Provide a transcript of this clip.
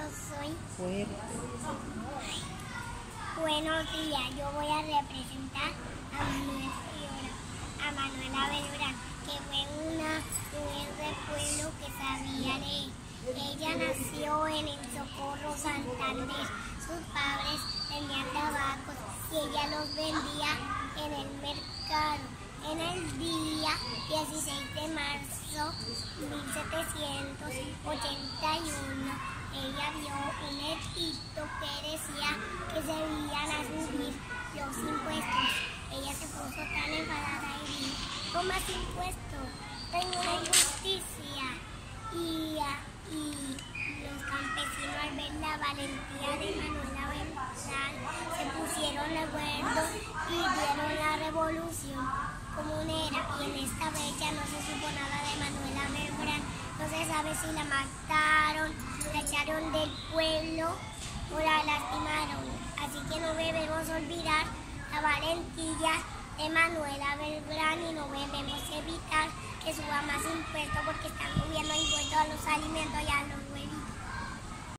soy Fuerte. Buenos días, yo voy a representar a Manuela Belgrán, que fue una mujer del pueblo que sabía leer. Ella nació en el Socorro, Santander. Sus padres tenían tabacos y ella los vendía en el mercado. En el día 16 de marzo de 1781, ella vio un edicto que decía que se iban a subir los impuestos. Ella se puso tan enfadada y dijo: ¿cómo más impuestos? Tengo una injusticia. Y los campesinos, al ver la valentía de Manuela Belgrán, se pusieron de acuerdo y dieron la revolución comunera. Y en esta fecha no se supo nada de Manuela Belgrán. No se sabe si la mataron, la echaron del pueblo o la lastimaron. Así que no debemos olvidar la valentía de Manuela Belgrán y no debemos evitar que suba más impuestos, porque están subiendo impuestos a los alimentos y a los huevos.